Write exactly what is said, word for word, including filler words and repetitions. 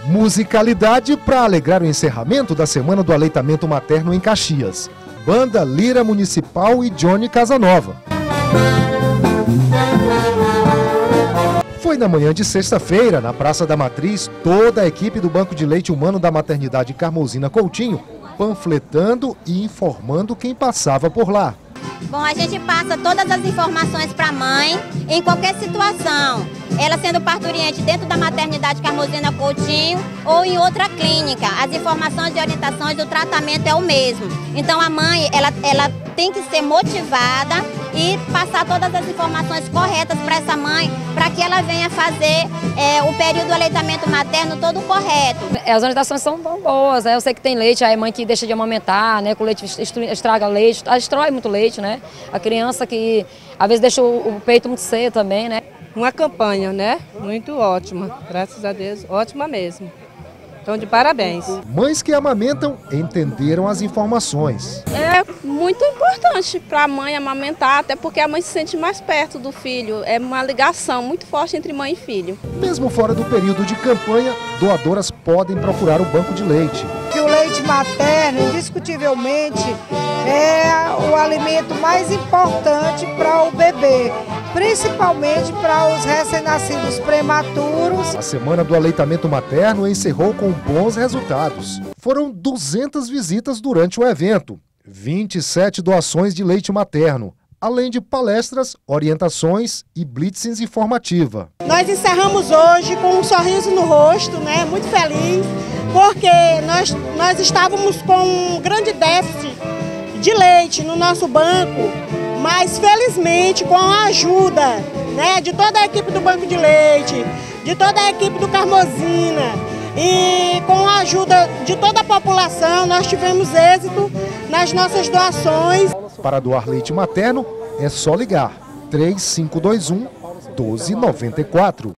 Musicalidade para alegrar o encerramento da Semana do Aleitamento Materno em Caxias. Banda Lira Municipal e Johnny Casanova. Foi na manhã de sexta-feira, na Praça da Matriz, toda a equipe do Banco de Leite Humano da Maternidade Carmozina Coutinho, panfletando e informando quem passava por lá. Bom, a gente passa todas as informações para a mãe em qualquer situação. Ela sendo parturiente dentro da maternidade Carmozina Coutinho ou em outra clínica. As informações e orientações do tratamento é o mesmo. Então a mãe, ela, ela tem que ser motivada e passar todas as informações corretas para essa mãe, para que ela venha fazer é, o período do aleitamento materno todo correto. As orientações são boas, né? Eu sei que tem leite, a mãe que deixa de amamentar, né? Com o leite estraga leite, destrói muito leite, né? A criança que às vezes deixa o, o peito muito cedo também, né? Uma campanha, né? Muito ótima, graças a Deus, ótima mesmo. Então, de parabéns. Mães que amamentam entenderam as informações. É muito importante para a mãe amamentar, até porque a mãe se sente mais perto do filho. É uma ligação muito forte entre mãe e filho. Mesmo fora do período de campanha, doadoras podem procurar o banco de leite. Que o leite materno, indiscutivelmente, é o alimento mais importante para o bebê, principalmente para os recém-nascidos prematuros. A Semana do Aleitamento Materno encerrou com bons resultados. Foram duzentas visitas durante o evento, vinte e sete doações de leite materno, além de palestras, orientações e blitzes informativa. Nós encerramos hoje com um sorriso no rosto, né? Muito feliz, porque nós, nós estávamos com um grande déficit de leite no nosso banco, mas felizmente com a ajuda, né, de toda a equipe do Banco de Leite, de toda a equipe do Carmozina e com a ajuda de toda a população, nós tivemos êxito nas nossas doações. Para doar leite materno é só ligar três cinco dois um, um dois nove quatro.